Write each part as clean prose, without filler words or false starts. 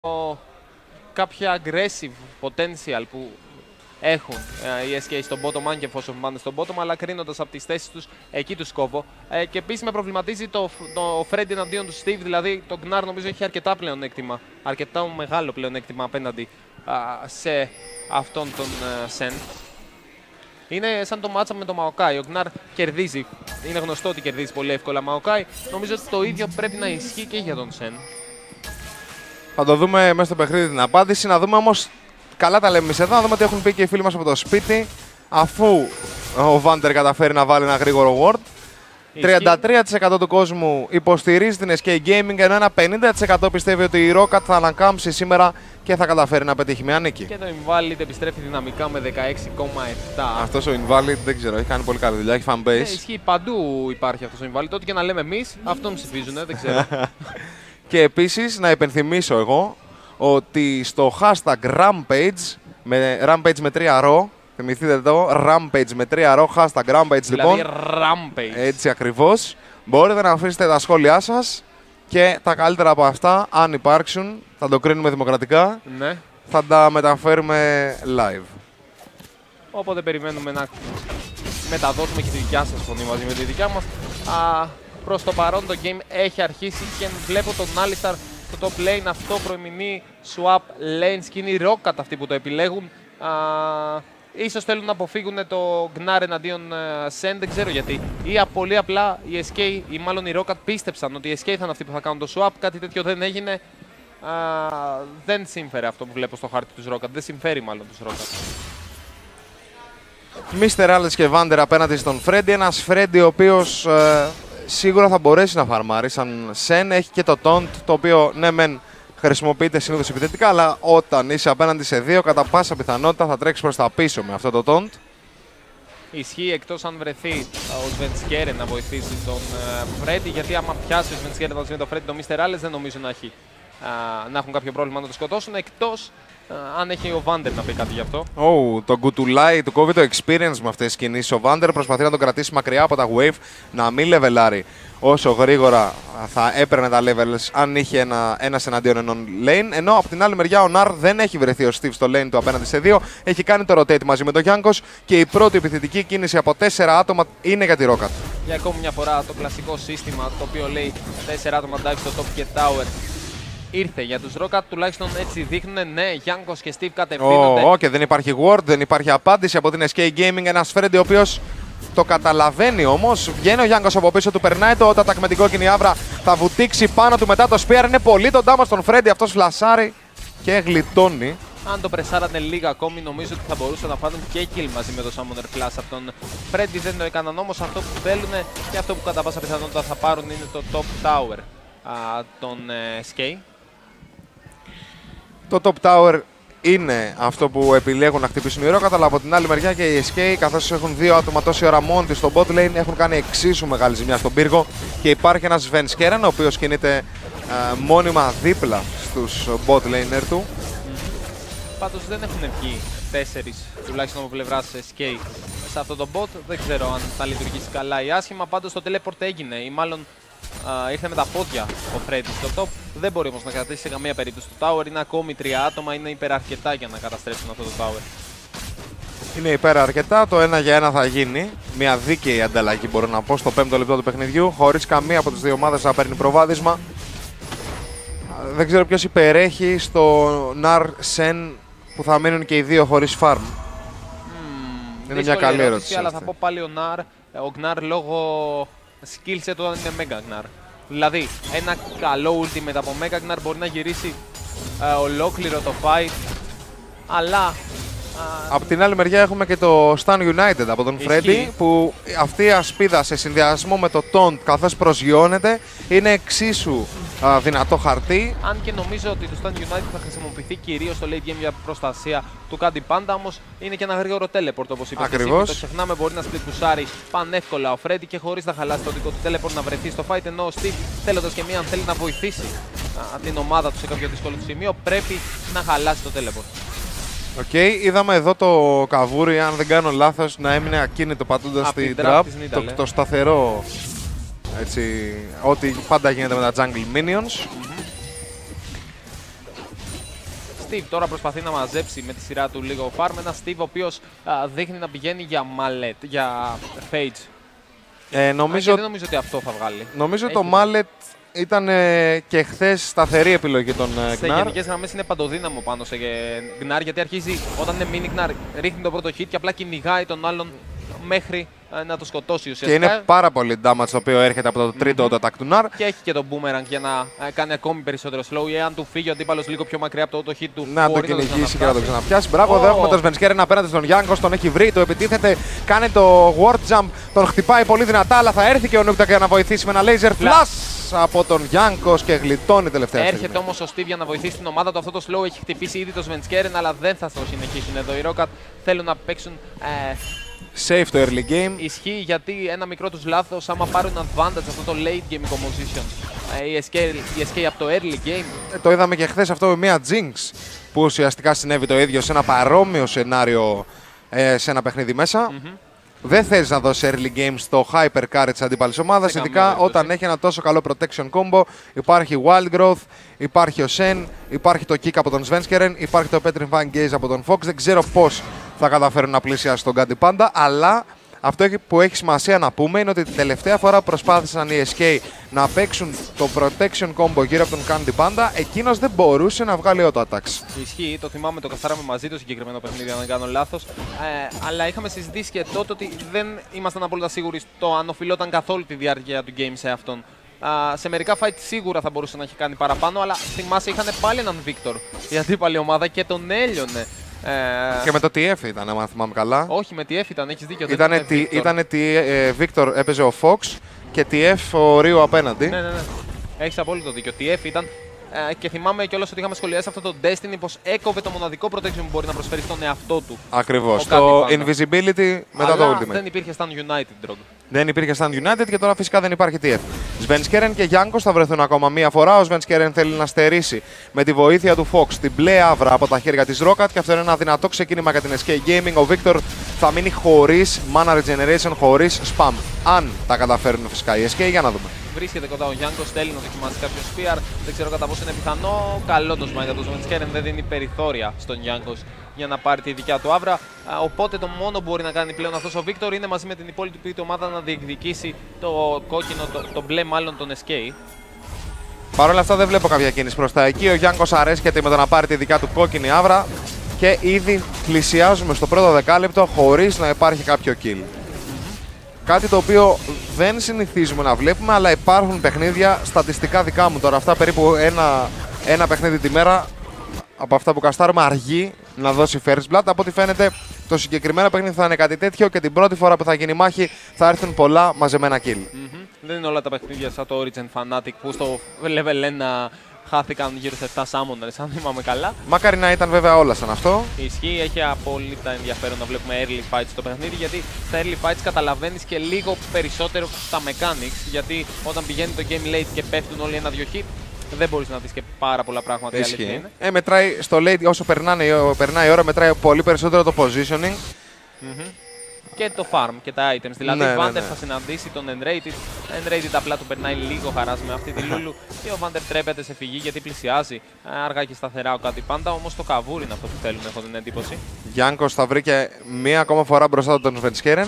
κάποια aggressive potential που έχουν οι SK στον bottom, αν και εφόσον πάνε στον bottom, αλλά κρίνοντας από τις θέσεις τους, εκεί τους κόβω. Και επίσης με προβληματίζει το Freddy εναντίον του Steve, δηλαδή το Gnar νομίζω έχει αρκετά πλεονέκτημα, αρκετά μεγάλο πλεονέκτημα απέναντι σε αυτόν τον Sen. Είναι σαν το matchup με τον Maokai. Ο Gnar κερδίζει. Είναι γνωστό ότι κερδίζει πολύ εύκολα Maokai. Νομίζω ότι το ίδιο πρέπει να ισχύει και για τον Sen. Θα το δούμε μέσα στο παιχνίδι την απάντηση. Να δούμε όμως, καλά τα λέμε εμείς εδώ, να δούμε τι έχουν πει και οι φίλοι μας από το σπίτι. Αφού ο Vander καταφέρει να βάλει ένα γρήγορο ward, 33% του κόσμου υποστηρίζει την SK Gaming, ενώ ένα 50% πιστεύει ότι η Rocket θα ανακάμψει σήμερα και θα καταφέρει να πετύχει μια νίκη. Και το Invalid επιστρέφει δυναμικά με 16,7. Αυτός ο Invalid δεν ξέρω, έχει κάνει πολύ καλή δουλειά, έχει fanbase. Ισχύει, παντού υπάρχει αυτός ο Invalid. Ό,τι και να λέμε εμείς, αυτόν ψηφίζουν, δεν ξέρω. Και επίσης να υπενθυμίσω εγώ ότι στο hashtag Rampage με 3 ρο, θυμηθείτε το, Rampage με 3 ρο, hashtag Rampage δηλαδή, λοιπόν. Rampage. Έτσι ακριβώς. Μπορείτε να αφήσετε τα σχόλιά σας και τα καλύτερα από αυτά, αν υπάρξουν, θα το κρίνουμε δημοκρατικά, Ναι. θα τα μεταφέρουμε live. Οπότε περιμένουμε να μεταδώσουμε και τη δικιά σας φωνή μαζί με τη δικιά μας. Προς το παρόν το game έχει αρχίσει και βλέπω τον Alistar στο top lane, αυτό προημινεί swap lanes και είναι οι Rocket αυτοί που το επιλέγουν. Ίσως θέλουν να αποφύγουν το Gnar εναντίον Sen, δεν ξέρω γιατί. Ή πολύ απλά οι SK ή μάλλον οι Rocket πίστεψαν ότι οι SK θα είναι αυτοί που θα κάνουν το swap, κάτι τέτοιο δεν έγινε. Δεν συμφέρει αυτό που βλέπω στο χάρτη τους Rocket, δεν συμφέρει μάλλον τους Rocket. Mr. Alex και Vander απέναντι στον Freddy, ένας Freddy ο οποίος σίγουρα θα μπορέσει να φαρμάρει σαν Sen, έχει και το taunt, το οποίο ναι μεν χρησιμοποιείται συνήθως επιθετικά, αλλά όταν είσαι απέναντι σε δύο, κατά πάσα πιθανότητα θα τρέξεις προς τα πίσω με αυτό το taunt. Ισχύει εκτός αν βρεθεί ο Svenskeren να βοηθήσει τον Freddy, γιατί άμα πιάσει ο Svenskeren μαζί με τον Freddy, το Mr. Alex δεν νομίζω να έχουν κάποιο πρόβλημα να το σκοτώσουν, εκτός αν έχει ο Vander να πει κάτι γι' αυτό. Το κουτουλάει, του κόβει το experience με αυτές τις κινήσεις. Ο Vander προσπαθεί να τον κρατήσει μακριά από τα wave, να μην λεβελάρει όσο γρήγορα θα έπαιρνε τα levels αν είχε ένας εναντίον ενών lane. Ενώ από την άλλη μεριά ο Nar δεν έχει βρεθεί ο Steve στο lane του απέναντι σε δύο. Έχει κάνει το rotate μαζί με τον Jankos και η πρώτη επιθετική κίνηση από 4 άτομα είναι για τη Rocket. Για ακόμη μια φορά το κλασικό σύστημα το οποίο λέει 4 άτομα dive στο top και tower. Ήρθε για τους Rocket, τουλάχιστον έτσι δείχνουν. Ναι, Jankos και Steve κατευθύνονται. Και δεν υπάρχει word, δεν υπάρχει απάντηση από την SK Gaming. Ένας Freddy ο οποίος το καταλαβαίνει όμως. Βγαίνει ο Jankos από πίσω του, περνάει το attack με την κόκκινη άβρα. Θα βουτήξει πάνω του μετά το spear. Είναι πολύ τον damage στον Freddy. Αυτός φλασάρει και γλιτώνει. Αν το πρεσάρανε λίγα ακόμη, νομίζω ότι θα μπορούσαν να πάρουν και kill μαζί με το Summoner Class από τον Freddy. Δεν το έκαναν όμως. Αυτό που θέλουν και αυτό που κατά πάσα πιθανότητα θα πάρουν είναι το top tower των SK. Το top tower είναι αυτό που επιλέγουν να χτυπήσουν οι Rocket, αλλά από την άλλη μεριά και οι SK, καθώς έχουν δύο άτομα τόση ώρα μόνοι τους στο bot lane, έχουν κάνει εξίσου μεγάλη ζημιά στον πύργο και υπάρχει ένας Svenskeren ο οποίος κινείται μόνιμα δίπλα στους bot laner του. Πάντως δεν έχουν βγει 4 τουλάχιστον από πλευράς SK σε αυτό το bot. Δεν ξέρω αν θα λειτουργήσει καλά ή άσχημα. Πάντως το teleport έγινε ή μάλλον ήρθε με τα πόδια ο Freddy στο top. Δεν μπορεί όμως να κρατήσει σε καμία περίπτωση το tower. Είναι ακόμη 3 άτομα, είναι υπεραρκετά για να καταστρέψουν αυτό το tower. Είναι υπεραρκετά, το 1 για 1 θα γίνει. Μια δίκαιη ανταλλαγή μπορώ να πω στο 5ο λεπτό του παιχνιδιού, χωρίς καμία από τις δύο ομάδες να παίρνει προβάδισμα. Δεν ξέρω ποιος υπερέχει στο Nar Sen που θα μείνουν και οι δύο χωρίς farm. Είναι μια καλή ερώτηση. Αλλά θα πω πάλι ο Gnar λόγω skillset όταν είναι Mega Gnar. Δηλαδή, ένα καλό ultimate από Mega Gnar μπορεί να γυρίσει ολόκληρο το fight, αλλά από την άλλη μεριά έχουμε και το Stun United από τον Freddy, που αυτή η ασπίδα σε συνδυασμό με το taunt καθώς προσγειώνεται είναι εξίσου δυνατό χαρτί. Αν και νομίζω ότι το Stun United θα χρησιμοποιηθεί κυρίως στο late game για προστασία του Candy Panda, όμως είναι και ένα γρήγορο teleport όπως είπατε. Ακριβώς. Το ξεχνάμε, μπορεί να split πουσάρει πανεύκολα ο Freddy και χωρίς να χαλάσει το δικό του teleport να βρεθεί στο fight, ενώ ο Steve θέλοντας και μία αν θέλει να βοηθήσει την ομάδα του σε κάποιο δύσκολο σημείο πρέπει να χαλάσει το teleport. Είδαμε εδώ το καβούρι, αν δεν κάνω λάθος, να έμεινε ακίνητο πατώντας στη trap. Το σταθερό, έτσι, ό,τι πάντα γίνεται με τα jungle minions. Steve τώρα προσπαθεί να μαζέψει με τη σειρά του λίγο farm. Ένα Steve ο οποίος δείχνει να πηγαίνει για Mallet, για Phage. Δεν νομίζω ότι αυτό θα βγάλει. Νομίζω το Mallet ήταν και χθες σταθερή επιλογή των Gnar. Σε γενικές γραμμές είναι παντοδύναμο πάνω σε Gnar, γιατί αρχίζει όταν είναι mini Gnar, ρίχνει το πρώτο hit και απλά κυνηγάει τον άλλον μέχρι να το σκοτώσει ουσιαστικά. Και είναι πάρα πολύ damage το οποίο έρχεται από το τρίτο attack του Gnar. Και έχει και τον boomerang για να κάνει ακόμη περισσότερο slow. Ή αν του φύγει ο αντίπαλος λίγο πιο μακριά από το hit του, να το κυνηγήσει και να το ξαναπιάσει. Μπράβο, εδώ έχουμε τον Svenskeren απέναντι στον Jankos. Τον έχει βρει, το επιτίθεται, κάνει το ward jump, τον χτυπάει πολύ δυνατά. Αλλά θα έρθει και ο Nukta για να βοηθήσει με ένα laser flash από τον Jankos και γλιτώνει τελευταία στιγμή. Έρχεται όμως ο Steve για να βοηθήσει την ομάδα του. Αυτό το slow έχει χτυπήσει ήδη το Svenskeren, αλλά δεν θα το συνεχίσουν εδώ. Οι Roccat θέλουν να παίξουν. Safe το early game. Ισχύει, γιατί ένα μικρό τους λάθος, άμα πάρουν advantage αυτό το late game composition, η SK από το early game. Το είδαμε και χθες αυτό με μια Jinx που ουσιαστικά συνέβη το ίδιο σε ένα παρόμοιο σενάριο σε ένα παιχνίδι μέσα. Δεν θες να δώσει early game στο hyper carry της αντίπαλης ομάδας, ειδικά όταν έχει ένα τόσο καλό protection combo. Υπάρχει Wild Growth, υπάρχει ο Shen, υπάρχει το kick από τον Svenskeren, υπάρχει το Petrifying Gaze από τον Fox. Δεν ξέρω πώς θα καταφέρουν να πλησιάσουν τον Candy Panda, αλλά αυτό που έχει σημασία να πούμε είναι ότι την τελευταία φορά που προσπάθησαν οι SK να παίξουν το protection combo γύρω από τον Candy Panda, εκείνος δεν μπορούσε να βγάλει auto attacks. Ισχύει, το θυμάμαι, το καθάραμε μαζί το συγκεκριμένο παιχνίδι, αν δεν κάνω λάθος. Αλλά είχαμε συζητήσει και τότε ότι δεν ήμασταν απόλυτα σίγουροι στο αν οφειλόταν καθόλου τη διάρκεια του game σε αυτόν. Σε μερικά fight σίγουρα θα μπορούσε να έχει κάνει παραπάνω, αλλά θυμάσαι είχαν πάλι έναν Victor η αντίπαλη ομάδα και τον έλειωνε. Και με το TF ήταν, αν θυμάμαι καλά. Όχι, με TF ήταν, έχεις δίκιο. Ήτανε Victor έπαιζε ο Fox και TF ο Ρίο απέναντι. Ναι. Έχεις απόλυτο δίκιο. TF ήταν. Και θυμάμαι κιόλας ότι είχαμε σχολιάσει αυτό το Destiny, πως έκοβε το μοναδικό protection που μπορεί να προσφέρει στον εαυτό του. Ακριβώς. Το Invisibility μετά το Ultimate. Δεν υπήρχε Stun United, Drog. Δεν υπήρχε Stun United και τώρα φυσικά δεν υπάρχει TF. Svenskeren και Jankos θα βρεθούν ακόμα μία φορά. Ο Svenskeren θέλει να στερήσει με τη βοήθεια του Fox την μπλε άβρα από τα χέρια της Roccat και αυτό είναι ένα δυνατό ξεκίνημα για την SK Gaming. Ο Victor θα μείνει χωρίς mana regeneration, χωρίς spam. Αν τα καταφέρουν φυσικά οι SK, για να δούμε. Βρίσκεται κοντά ο Jankos, θέλει να δοκιμάσει κάποιο spear. Δεν ξέρω κατά πόσο είναι πιθανό. Καλό το smite για τον Svenskeren, δεν δίνει περιθώρια στον Jankos για να πάρει τη δικιά του άβρα. Οπότε το μόνο που μπορεί να κάνει πλέον αυτός ο Victor είναι μαζί με την υπόλοιπη του ομάδα να διεκδικήσει το κόκκινο, το μπλε μάλλον τον SK. Παρ' όλα αυτά δεν βλέπω κάποια κίνηση προς τα εκεί. Ο Jankos αρέσκεται με το να πάρει τη δικιά του κόκκινη άβρα και ήδη πλησιάζουμε στο πρώτο δεκάλεπτο χωρίς να υπάρχει κάποιο kill. Κάτι το οποίο δεν συνηθίζουμε να βλέπουμε, αλλά υπάρχουν παιχνίδια, στατιστικά δικά μου τώρα, αυτά περίπου ένα παιχνίδι τη μέρα από αυτά που καστάρουμε αργεί να δώσει first blood. Από ό,τι φαίνεται το συγκεκριμένο παιχνίδι θα είναι κάτι τέτοιο και την πρώτη φορά που θα γίνει μάχη θα έρθουν πολλά μαζεμένα kill. Δεν είναι όλα τα παιχνίδια σαν το Origin Fanatic που στο level 1 χάθηκαν γύρω σε 7 summoners, αν θυμάμαι καλά. Μακάρι να ήταν βέβαια όλα σαν αυτό. Ισχύει, έχει απόλυτα ενδιαφέρον να βλέπουμε early fights στο παιχνίδι, γιατί στα early fights καταλαβαίνεις και λίγο περισσότερο τα mechanics, γιατί όταν πηγαίνει το game late και πέφτουν όλοι ένα-δυο hit, δεν μπορείς να δεις και πάρα πολλά πράγματα. Ισχύει. Μετράει στο late, όσο περνάει η ώρα, μετράει πολύ περισσότερο το positioning. Και το farm και τα items. Δηλαδή, ο Vander θα συναντήσει τον Enrated. Enrated απλά του περνάει λίγο χαράς με αυτή τη Λούλου. Και ο Vander τρέπεται σε φυγή γιατί πλησιάζει αργά και σταθερά ο Candy Panda. Όμως το καβούρι είναι αυτό που θέλουν, έχω την εντύπωση. Jankos θα βρει και μία ακόμα φορά μπροστά του τον Svenskeren.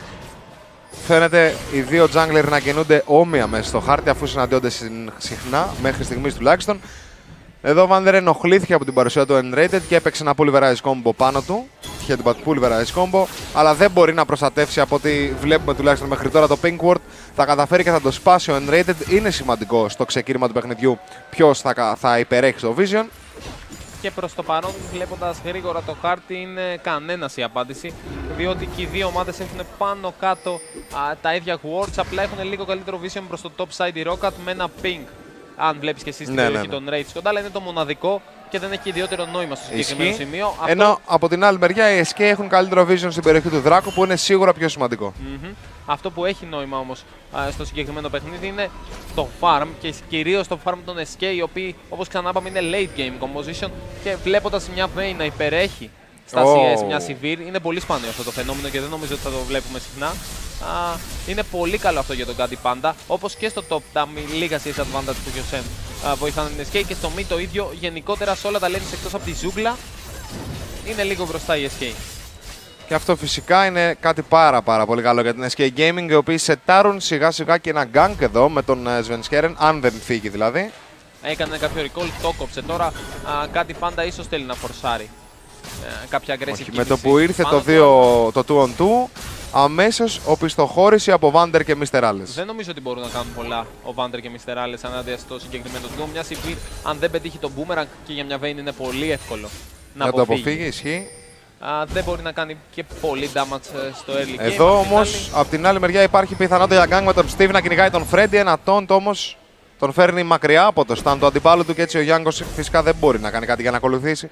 Φαίνεται οι δύο jungler να κινούνται όμοια μέσα στο χάρτη αφού συναντιόνται συχνά, μέχρι στιγμής τουλάχιστον. Εδώ ο Vander ενοχλήθηκε από την παρουσία του Enrated και έπαιξε ένα pulverize combo πάνω του. Είχε την pulverize combo, αλλά δεν μπορεί να προστατεύσει από ό,τι βλέπουμε τουλάχιστον μέχρι τώρα το Pink Ward. Θα καταφέρει και θα το σπάσει ο Enrated. Είναι σημαντικό στο ξεκίνημα του παιχνιδιού ποιος θα υπερέχει στο Vision. Και προς το παρόν, βλέποντας γρήγορα το χάρτη, είναι κανένας η απάντηση. Διότι και οι δύο ομάδες έχουν πάνω κάτω τα ίδια wards, απλά έχουν λίγο καλύτερο vision προς το top side η Roccat με ένα pink. Αν βλέπεις και εσύ στην περιοχή των Raids κοντά, αλλά είναι το μοναδικό και δεν έχει ιδιαίτερο νόημα στο συγκεκριμένο σημείο. Ενώ από την άλλη μεριά οι SK έχουν καλύτερο vision στην περιοχή του Δράκου, που είναι σίγουρα πιο σημαντικό. Αυτό που έχει νόημα όμως στο συγκεκριμένο παιχνίδι είναι το farm και κυρίως το farm των SK, οι οποίοι όπως ξανά είπαμε είναι late game composition και βλέποντας μια Vayne να υπερέχει στα CS, μια Sivir, είναι πολύ σπάνιο αυτό το φαινόμενο και δεν νομίζω ότι θα το βλέπουμε συχνά. Είναι πολύ καλό αυτό για τον Candy Panda, όπως και στο top, τα λίγα CS advantage που έχει ο Sen βοηθάνε την SK, και στο mid το ίδιο. Γενικότερα σε όλα τα lanes εκτός από τη ζούγκλα είναι λίγο μπροστά η SK. Και αυτό φυσικά είναι κάτι πάρα πολύ καλό για την SK Gaming, οι οποίοι σετάρουν σιγά σιγά και ένα gank εδώ με τον Svenskeren, αν δεν φύγει δηλαδή. Έκανε κάποιο recall, το κόψε. Τώρα κάτι πάντα ίσως θέλει να φορσάρει κάποια aggressive κίνηση. Με το που ήρθε το 2-on-2, αμέσως οπισθοχώρηση από Vander και Mr. Ales. Δεν νομίζω ότι μπορούν να κάνουν πολλά ο Vander και Mr. Ales ανάδεια στο συγκεκριμένο duo. Μια CP, αν δεν πετύχει τον boomerang και για μια Vayne, είναι πολύ εύκολο να το αποφύγει. Ισχύει. Δεν μπορεί να κάνει και πολύ damage στο early game. Εδώ όμως, από την άλλη μεριά, υπάρχει πιθανότητα για gang με τον Steve να κυνηγάει τον Freddy. Ένα taunt όμως τον φέρνει μακριά από το stand του αντιπάλου του και έτσι ο Γιάνγκος φυσικά δεν μπορεί να κάνει κάτι για να ακολουθήσει.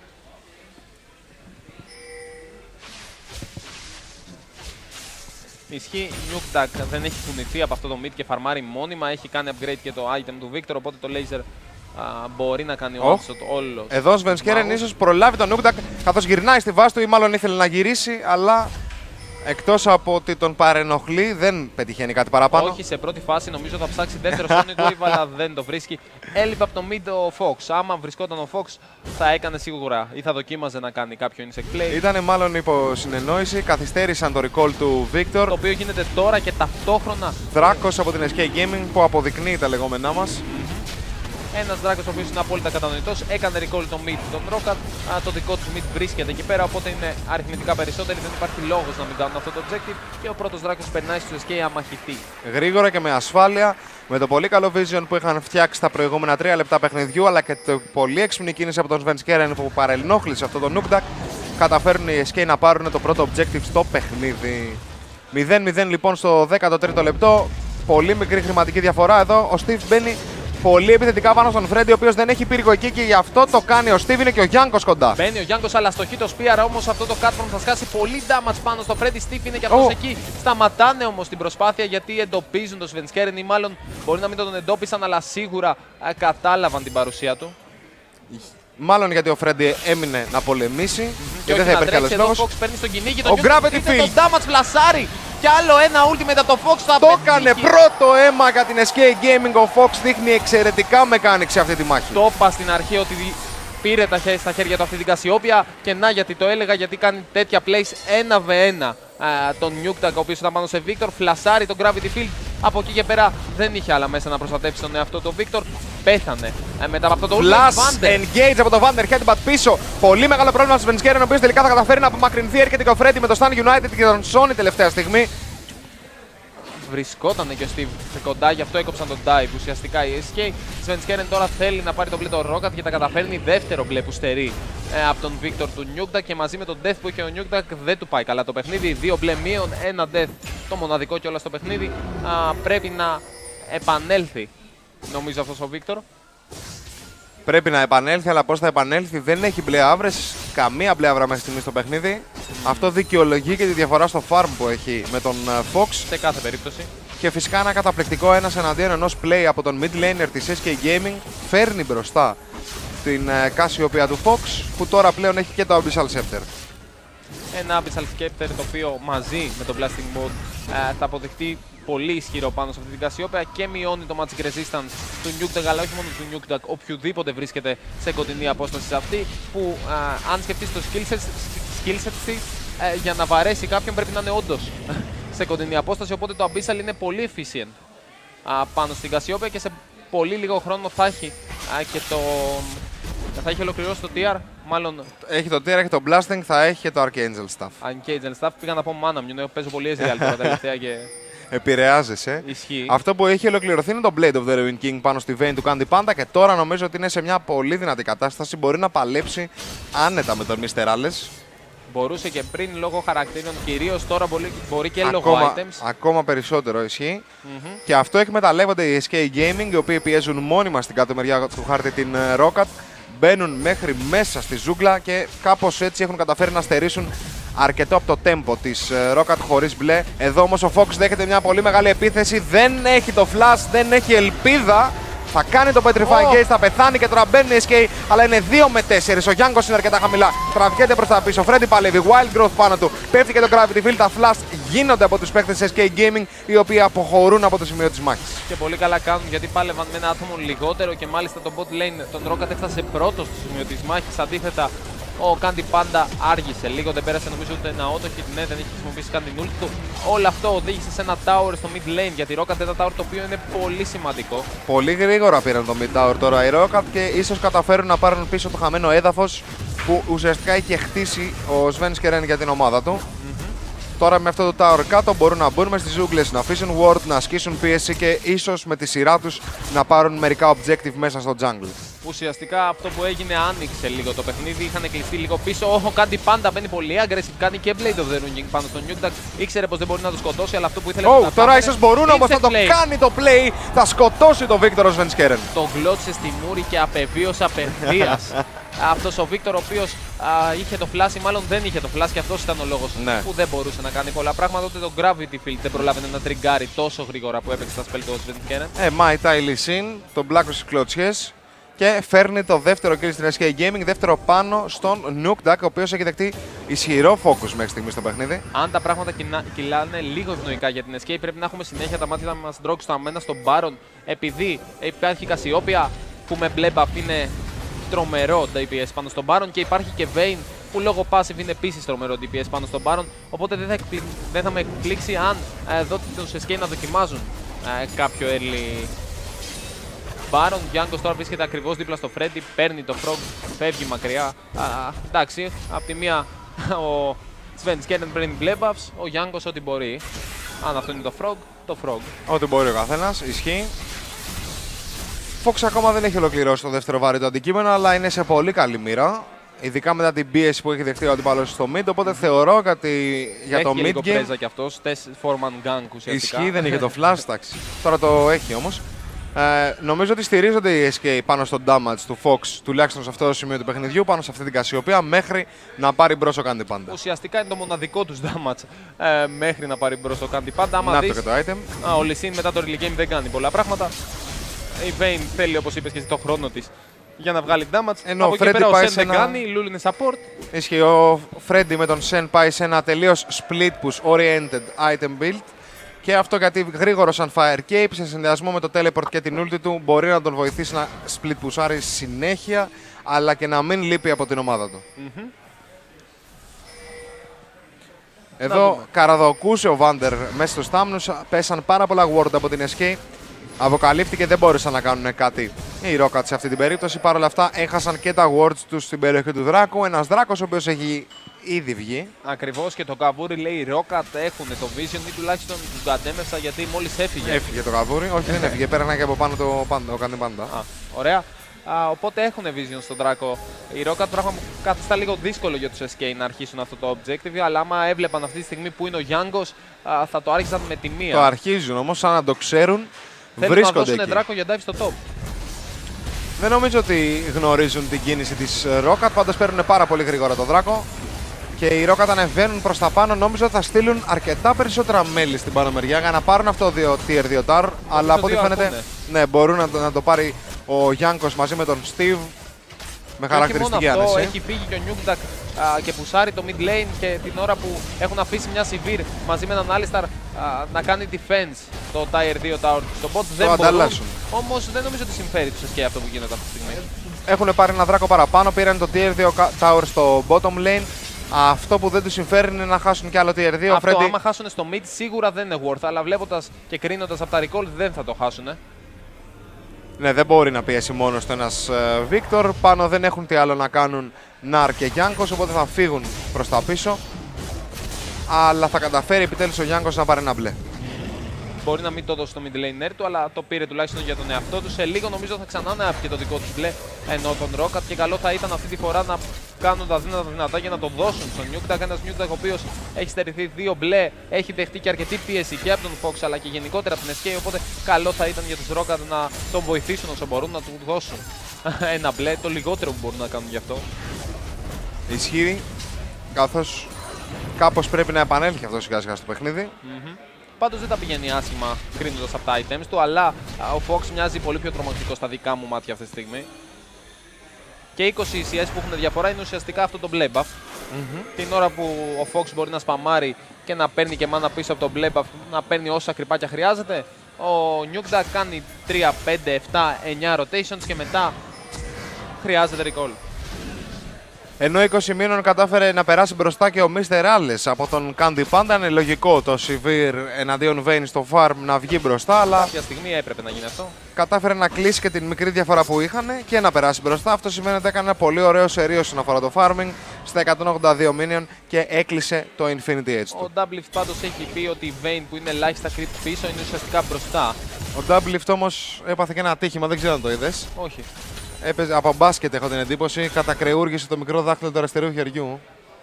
Ισχύει, Nukeduck δεν έχει κουνηθεί από αυτό το mid και φαρμάρει μόνιμα. Έχει κάνει upgrade και το item του Victor, οπότε το laser μπορεί να κάνει one shot όλο. Εδώ ο Svenskeren ίσως προλάβει τον Nukeduck καθώς γυρνάει στη βάση του ή μάλλον ήθελε να γυρίσει, αλλά εκτός από ότι τον παρενοχλεί δεν πετυχαίνει κάτι παραπάνω. Όχι, σε πρώτη φάση νομίζω θα ψάξει δεύτερο Sonic Wave, αλλά δεν το βρίσκει. Έλειπε από το mid ο Fox. Άμα βρισκόταν ο Fox θα έκανε σίγουρα ή θα δοκίμαζε να κάνει κάποιο insect play. Ήτανε μάλλον υπό συνεννόηση, καθυστέρησαν το recall του Victor. Το οποίο γίνεται τώρα και ταυτόχρονα. Δράκος από την SK Gaming που αποδεικνύει τα λεγόμενά μας. Ένας Δράκος ο οποίος είναι απόλυτα κατανοητός, έκανε recall το mid τον Roccat, το δικό του mid βρίσκεται εκεί πέρα, οπότε είναι αριθμητικά περισσότεροι, δεν υπάρχει λόγος να μην κάνουν αυτό το objective και ο πρώτος Δράκος περνάει στους SK αμαχητή. Γρήγορα και με ασφάλεια, με το πολύ καλό vision που είχαν φτιάξει τα προηγούμενα 3 λεπτά παιχνιδιού, αλλά και το πολύ έξυπνη κίνηση από τον Svenskeren που παρενόχλησε αυτό το Nukeduck, καταφέρουν οι SK να πάρουν το πρώτο objective στο παιχνίδι. 0-0 λοιπόν στο 13ο λεπτό, πολύ μικρή χρηματική διαφορά εδώ, ο Steve μπαίνει πολύ επιθετικά πάνω στον Freddy, ο οποίος δεν έχει πύργο εκεί και γι' αυτό το κάνει ο Steve. Είναι και ο Γιάνκος κοντά. Μπαίνει ο Γιάνκος, αλλά στοχεί το Spear, όμως αυτό το Catform θα σκάσει πολύ damage πάνω στο Freddy. Steve είναι και αυτός εκεί. Σταματάνε όμως την προσπάθεια γιατί εντοπίζουν τον Svenskeren, ή μάλλον μπορεί να μην τον εντόπισαν, αλλά σίγουρα κατάλαβαν την παρουσία του. Μάλλον γιατί ο Freddy έμεινε να πολεμήσει και δεν θα υπήρχε άλλος λόγος. Ο Fox παίρνει στον κυνήγι, ο Gravity Field. Το damage βλασάρει. Κι άλλο ένα ultimate από το Fox θα το έκανε πρώτο αίμα για την SK Gaming. Ο Fox δείχνει εξαιρετικά mechanics σε αυτή τη μάχη. Το είπα στην αρχή ότι πήρε στα χέρια του αυτή την Cassiopeia και να γιατί το έλεγα, γιατί κάνει τέτοια plays 1v1 τον Nukeduck, ο οποίος ήταν πάνω σε Victor, φλασάρει τον Gravity Field. Από εκεί και πέρα δεν είχε άλλα μέσα να προστατεύσει τον εαυτό του Victor. Πέθανε μετά από αυτό το Flash engage από το Vander, headbutt πίσω. Πολύ μεγάλο πρόβλημα στο Svenskeren, ο οποίος τελικά θα καταφέρει να απομακρυνθεί. Έρχεται και ο Freddy με το Stun United και τον Sony τελευταία στιγμή. Βρισκόταν και ο Steve κοντά, γι' αυτό έκοψαν τον dive ουσιαστικά η SK. Svenskeren τώρα θέλει να πάρει τον μπλε το Roccat και τα καταφέρνει, δεύτερο μπλε που στερεί από τον Victor του Nukeduck, και μαζί με τον death που είχε ο Nukeduck δεν του πάει καλά το παιχνίδι. 2 μπλε μείον, 1 death, το μοναδικό κιόλας στο παιχνίδι. Πρέπει να επανέλθει νομίζω αυτός ο Victor. Πρέπει να επανέλθει, αλλά πώς θα επανέλθει? Δεν έχει μπλε άβρες, καμία μπλε άβρα μέχρι στιγμή στο παιχνίδι. Αυτό δικαιολογεί και τη διαφορά στο farm που έχει με τον Fox. Σε κάθε περίπτωση. Και φυσικά ένα καταπληκτικό ένας εναντίον ενός play από τον mid laner της SK Gaming φέρνει μπροστά την Cassiopeia του Fox, που τώρα πλέον έχει και το Abyssal Scepter. Ένα Abyssal Scepter το οποίο μαζί με το Blasting Mode θα αποδειχτεί πολύ ισχυρό πάνω σε αυτή την Cassiopeia και μειώνει το magic resistance του Nukeduck, αλλά όχι μόνο του Nukeduck, οποιοδήποτε βρίσκεται σε κοντινή απόσταση σε αυτή, που αν σκεφτείς το skillset της, για να βαρέσει κάποιον πρέπει να είναι όντως σε κοντινή απόσταση, οπότε το Abyssal είναι πολύ efficient πάνω στην Cassiopeia και σε πολύ λίγο χρόνο θα έχει και θα έχει ολοκληρώσει το TR. Μάλλον έχει το TR, έχει το Blasting, θα έχει και το Archangel Staff. Archangel Staff, πήγα να πω Mana μου, παίζω πολύ Ezreal τώρα τελευταία και... Επηρεάζεσαι. Ισχύει. Αυτό που έχει ολοκληρωθεί είναι το Blade of the Ruined King πάνω στη Vayne του Candy Panda και τώρα νομίζω ότι είναι σε μια πολύ δυνατή κατάσταση. Μπορεί να παλέψει άνετα με τον Mr. Ales. Μπορούσε και πριν λόγω χαρακτήρων, κυρίως τώρα μπορεί και λόγω items. Ακόμα περισσότερο ισχύει. Και αυτό εκμεταλλεύονται οι SK Gaming, οι οποίοι πιέζουν μόνιμα στην κάτω μεριά του χάρτη την Roccat. Μπαίνουν μέχρι μέσα στη ζούγκλα και κάπως έτσι έχουν καταφέρει να στερήσουν αρκετό από το tempo της Roccat χωρίς μπλε. Εδώ όμως ο Fox δέχεται μια πολύ μεγάλη επίθεση. Δεν έχει το flash, δεν έχει ελπίδα. Θα κάνει το Petrify Gaze, θα πεθάνει και τώρα μπαίνει η SK, αλλά είναι 2 με 4. Ο Γιάνγκος είναι αρκετά χαμηλά. Τραβιέται προς τα πίσω. Φρέντι παλεύει. Wild Growth πάνω του. Πέφτει και το Gravity Field. Τα flash γίνονται από τους παίκτες της SK Gaming, οι οποίοι αποχωρούν από το σημείο της μάχης. Και πολύ καλά κάνουν γιατί πάλευαν με ένα άτομο λιγότερο και μάλιστα το bot lane τον Rocket έφτασε πρώτο στο σημείο της μάχης. Αντίθετα, ο Candy Panda άργησε λίγο, δεν πέρασε νομίζω ούτε ένα auto hit, ναι, δεν έχει χρησιμοποιήσει καν την ult του. Όλο αυτό οδήγησε σε ένα tower στο mid lane για τη Rocket, ένα tower το οποίο είναι πολύ σημαντικό. Πολύ γρήγορα πήραν το mid tower τώρα οι Rocket και ίσως καταφέρουν να πάρουν πίσω το χαμένο έδαφος που ουσιαστικά είχε χτίσει ο Svenskeren για την ομάδα του. Τώρα με αυτό το tower κάτω μπορούν να μπουν μες στις ζούγκλες, να αφήσουν ward, να ασκήσουν πίεση και ίσως με τη σειρά τους να πάρουν μερικά objective μέσα στο jungle. Ουσιαστικά αυτό που έγινε άνοιξε λίγο το παιχνίδι, είχαν κλειστεί λίγο πίσω. Ο Candy Panda μπαίνει πολύ aggressive, κάνει και Blade of the Runing πάνω στον Nukeduck. Ήξερε πως δεν μπορεί να το σκοτώσει, αλλά αυτό που ήθελε να τώρα ίσως μπορούν όμως να το κάνει το play, θα σκοτώσει το Victor ο Svenskeren. Το γλώτσε στη μούρη και απεβίωσε απευθείας. Αυτός ο Victor ο οποίος είχε το flash, ή μάλλον δεν είχε το flash και αυτός ήταν ο λόγος που δεν μπορούσε να κάνει πολλά πράγματα. Ούτε το Gravity Field δεν προλάβαινε να τριγκάρει τόσο γρήγορα που έπαιξε τα spell του Svenskeren. Mai Tai Lee Sin, τον Black στις κλωτσιές και φέρνει το δεύτερο kill στην SK Gaming, δεύτερο πάνω στον Nukeduck, ο οποίος έχει δεχτεί ισχυρό focus μέχρι στιγμή στο παιχνίδι. Αν τα πράγματα κυλάνε λίγο ευνοϊκά για την SK, πρέπει να έχουμε συνέχεια τα μάτια μας στραμμένα στον Baron, επειδή υπάρχει Cassiopeia που με μπλε buff είναι τρομερό DPS πάνω στον Baron και υπάρχει και Vayne που λόγω passive είναι επίσης τρομερό DPS πάνω στον Baron, οπότε δεν θα με εκπλήξει αν δω τους SK να δοκιμάζουν κάποιο early Baron. Γιάνγκος τώρα βρίσκεται ακριβώς δίπλα στο Freddy, παίρνει το Frog, φεύγει μακριά. Εντάξει, από τη μία ο Svenskeren παίρνει μπλε buffs, ο Γιάνγκος ό,τι μπορεί. Αν αυτό είναι το Frog. Ό,τι μπορεί ο καθένας, ισχύει. Fox ακόμα δεν έχει ολοκληρώσει το δεύτερο βάρη του αντικείμενο, αλλά είναι σε πολύ καλή μοίρα. Ειδικά μετά την πίεση που έχει δεχτεί ο αντίπαλος στο mid, οπότε θεωρώ ότι για το mid game... Έχει λίγο πρέζα κι αυτός, 4-man gang ουσιαστικά. Ισχύει, δεν είχε το flash, εντάξει. Τώρα το έχει όμως. Νομίζω ότι στηρίζονται οι SK πάνω στο damage του Fox, τουλάχιστον σε αυτό το σημείο του παιχνιδιού, πάνω σε αυτή την Cassiopeia, μέχρι να πάρει μπρος ο Candy Panda. Ουσιαστικά είναι το μοναδικό τους damage μέχρι να πάρει μπρος ο Candy Panda. Να το και το item. Ο Lee Sin μετά το early game δεν κάνει πολλά πράγματα. Η Vayne θέλει, όπως είπες και εσύ, το χρόνο της για να βγάλει damage. Ενώ από εκεί πέρα ο Sen δεν κάνει, η Lulu είναι support. Ισχύει, ο Freddy με τον Sen πάει σε ένα τελείως split push oriented item build. Και αυτό γιατί γρήγορο σαν Fire Cape σε συνδυασμό με το teleport και την ulti του μπορεί να τον βοηθήσει να split pushάρει συνέχεια, αλλά και να μην λείπει από την ομάδα του. Εδώ καραδοκούσε ο Vander μέσα στους θάμνους, πέσαν πάρα πολλά ward από την SK. Αποκαλύφθηκε, δεν μπόρεσαν να κάνουν κάτι οι Rocket σε αυτή την περίπτωση. Παρ' όλα αυτά έχασαν και τα wards τους στην περιοχή του Δράκου. Ένας Δράκος ο οποίος έχει ήδη βγει. Ακριβώς, και το καβούρι λέει οι Rocket έχουν το vision ή τουλάχιστον του κατέμεσα γιατί μόλις έφυγε. Έφυγε το καβούρι, όχι δεν έφυγε, πέρανε και από πάνω το Candy Panda. Ωραία. Οπότε έχουν vision στον Δράκο οι Rocket, πράγμα που καθιστά λίγο δύσκολο για τους SK να αρχίσουν αυτό το objective, αλλά άμα έβλεπαν αυτή τη στιγμή που είναι ο Γιάνγκος θα το άρχισαν με τη μία. Το αρχίζουν όμως, σαν να το ξέρουν. Θέλουν να δώσουν Δράκο για dive στο top. Δεν νομίζω ότι γνωρίζουν την κίνηση της Rocket, πάντως παίρνουν πάρα πολύ γρήγορα το Δράκο. Και οι Rocket ανεβαίνουν προς τα πάνω, νομίζω ότι θα στείλουν αρκετά περισσότερα μέλη στην πάνω μεριά για να πάρουν αυτό το tier 2 tower. Αλλά από ό,τι φαίνεται ναι, μπορούν να το πάρει ο Γιάνκος μαζί με τον Steve. Με χαρακτηριστική άνεση. Αυτό, έχει φύγει και ο Nukeduck και πουσάρει το mid lane και την ώρα που έχουν αφήσει μια Sivir μαζί με έναν Alistar να κάνει defense το tier 2 tower στο bot. Δεν μπορούν, όμως δεν νομίζω ότι συμφέρει τους SK αυτό που γίνεται αυτή τη στιγμή. Έχουν πάρει ένα Δράκο παραπάνω, πήραν το tier 2 tower στο bottom lane. Αυτό που δεν τους συμφέρει είναι να χάσουν κι άλλο tier 2. Αυτό, άμα χάσουν στο mid σίγουρα δεν είναι worth, αλλά βλέποντας και κρίνοντας από τα recall δεν θα το χάσουν. Ναι, δεν μπορεί να πιέσει μόνο στο ένας Victor. Πάνω δεν έχουν τι άλλο να κάνουν Nar και Γιάνκος, οπότε θα φύγουν προς τα πίσω. Αλλά θα καταφέρει επιτέλους ο Γιάνκος να πάρει ένα μπλε. Μπορεί να μην το δώσει στο mid laner του, αλλά το πήρε τουλάχιστον για τον εαυτό του. Σε λίγο νομίζω θα ξανά να και το δικό του μπλε ενώ τον Rocket. Και καλό θα ήταν αυτή τη φορά να κάνουν τα δυνατά για να το δώσουν στον Nukeduck. Ένας Nukeduck ο οποίος έχει στερηθεί 2 μπλε, έχει δεχτεί και αρκετή πίεση και από τον Fox αλλά και γενικότερα από την SK. Οπότε καλό θα ήταν για τους Rocket να τον βοηθήσουν όσο μπορούν, να του δώσουν ένα μπλε, το λιγότερο που μπορούν να κάνουν γι' αυτό. Ισχύει, καθώς κάπως πρέπει να επανέλθει αυτό σιγά σιγά στο παιχνίδι. πάντως δεν τα πηγαίνει άσχημα κρίνοντας από τα items του, αλλά ο Fox μοιάζει πολύ πιο τρομακτικό στα δικά μου μάτια αυτή τη στιγμή. Και 20 CS που έχουν διαφορά είναι ουσιαστικά αυτό το μπλε buff. Την ώρα που ο Fox μπορεί να σπαμάρει και να παίρνει και μάνα πίσω από το μπλε buff, να παίρνει όσα κρυπάκια χρειάζεται, ο Nukeduck κάνει 3, 5, 7, 9 rotations και μετά χρειάζεται recall. Ενώ 20 μήνων κατάφερε να περάσει μπροστά και ο Mr. Alice από τον Candy Panda, είναι λογικό το Sivir εναντίον Vayne στο farm να βγει μπροστά, αλλά κάποια στιγμή έπρεπε να γίνει αυτό. Κατάφερε να κλείσει και την μικρή διαφορά που είχαν και να περάσει μπροστά. Αυτό σημαίνει ότι έκανε ένα πολύ ωραίο σερί όσον αφορά το farming στα 182 minion και έκλεισε το Infinity Edge του. Ο Doublift πάντως έχει πει ότι η Vayne που είναι ελάχιστα creep πίσω είναι ουσιαστικά μπροστά. Ο Doublift όμως έπαθε και ένα ατύχημα, δεν ξέρω αν το είδες. Όχι. Έπαιζε από μπάσκετ, έχω την εντύπωση, κατακρεούργησε το μικρό δάχτυλο του αριστερού χεριού.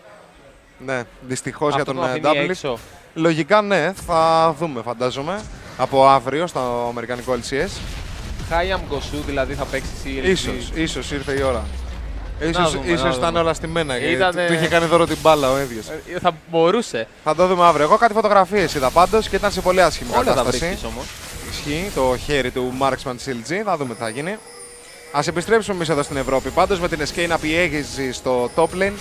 Ναι, δυστυχώς για τον Doublift. Λογικά ναι, θα δούμε φαντάζομαι από αύριο στο αμερικανικό LCS. Χάιαμ Γκοσού δηλαδή θα παίξει CLG. Ίσως ήρθε η ώρα. Ίσως ήταν όλα στημένα. Ήτανε... Του είχε κάνει δώρο την μπάλα ο ίδιος. Θα μπορούσε. Θα το δούμε αύριο. Εγώ κάτι φωτογραφίες είδα πάντως και ήταν σε πολύ άσχημη κατάσταση. Θα βρίσκεις όμως. Ισχύει το χέρι του Marksman της CLG. Θα δούμε τι θα γίνει. Ας επιστρέψουμε εμείς εδώ στην Ευρώπη. Πάντως με την SK να πιέζει στο top lane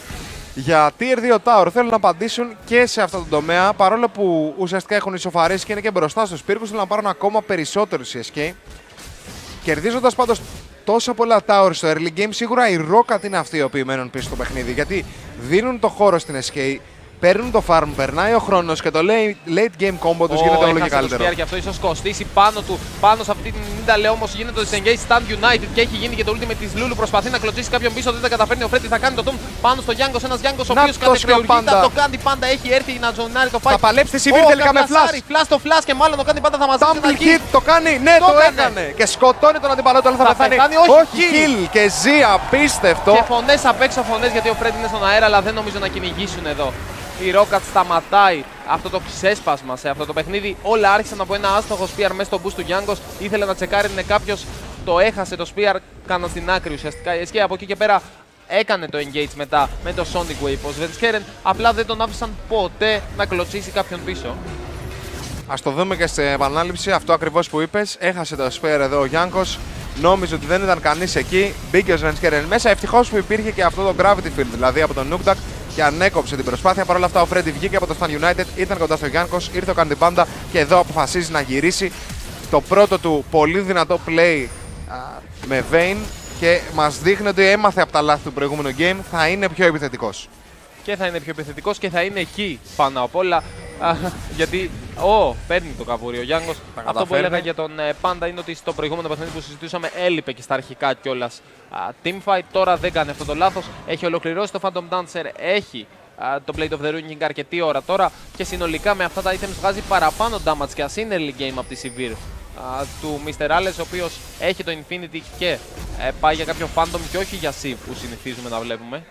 για Tier 2 Tower. Θέλουν να απαντήσουν και σε αυτό το τομέα. Παρόλο που ουσιαστικά έχουν ισοφαρίσει και είναι και μπροστά στους πύργους, θέλουν να πάρουν ακόμα περισσότερους η SK. Κερδίζοντας πάντως τόσα πολλά towers στο early game, σίγουρα οι Rocket είναι αυτοί οι οποίοι μένουν πίσω στο παιχνίδι. Γιατί δίνουν το χώρο στην SK, παίρνουν το farm, περνάει ο χρόνος και το late game combo τους γίνεται όλο και καλύτερο. Και αυτό ίσως κοστίσει πάνω σε αυτή την Nidale, όμως γίνεται το disengage stand United και έχει γίνει και το ultimate της Lulu. Προσπαθεί να κλωτσίσει κάποιον πίσω, δεν τα καταφέρνει. Ο Freddy θα κάνει το tomb πάνω στο Γιάνγκος. Ένας Γιάνγκος ο οποίος κατεκρεουργείται από το Candy Panda, έχει έρθει να ζωνάρει το fight. Θα παλέψει τη Sivir τελικά με flash. Flash το flash και μάλλον το Candy Panda θα μαζέψει ένα hit. Το κάνει, ναι, το έκανε. Και σκοτώνει τον αντιπαλό του, αλλά θα πεθάνει. Όχι kill και ζει απίστευτο. Και φωνές απ' έξω φωνές γιατί ο Freddy είναι στον αέρα, αλλά δεν νομίζω να κυνηγήσουν εδώ. Η Rocket σταματάει αυτό το ξέσπασμα σε αυτό το παιχνίδι. Όλα άρχισαν από ένα άστοχο spear μέσα στο boost του Γιάνγκος. Ήθελε να τσεκάρει, είναι κάποιος, το έχασε το spear, κάνα στην άκρη ουσιαστικά. Η SK από εκεί και πέρα έκανε το engage μετά με το Sonic Wave. Ο Svenskeren απλά δεν τον άφησαν ποτέ να κλωτσίσει κάποιον πίσω. Ας το δούμε και στην επανάληψη, αυτό ακριβώς που είπες. Έχασε το spear εδώ ο Γιάνγκος. Νόμιζε ότι δεν ήταν κανείς εκεί. Μπήκε ο Svenskeren μέσα. Ευτυχώς που υπήρχε και αυτό το gravity field, δηλαδή από τον Nukeduck, και ανέκοψε την προσπάθεια. Παρ' όλα αυτά ο Freddy βγήκε από το Stan United, ήταν κοντά στο Γιάνκος, ήρθε ο Candy Panda και εδώ αποφασίζει να γυρίσει το πρώτο του πολύ δυνατό play με Vayne και μας δείχνει ότι έμαθε από τα λάθη του προηγούμενου game, θα είναι πιο επιθετικός. Και θα είναι πιο επιθετικός και θα είναι εκεί πάνω απ' όλα. Γιατί παίρνει το καβούρι ο Γιάνγκος. Αυτό που έλεγα για τον Panda είναι ότι στο προηγούμενο παιχνίδι που συζητούσαμε έλειπε και στα αρχικά κιόλας teamfight. Τώρα δεν κάνει αυτό το λάθος. Έχει ολοκληρώσει το Phantom Dancer, έχει το Blade of the Ruining αρκετή ώρα τώρα και συνολικά με αυτά τα items βγάζει παραπάνω damage και ας είναι early game από τη Sivir του Mr. Alice, ο οποίος έχει το Infinity και πάει για κάποιο Phantom και όχι για Siv που συνηθίζουμε να βλέπουμε.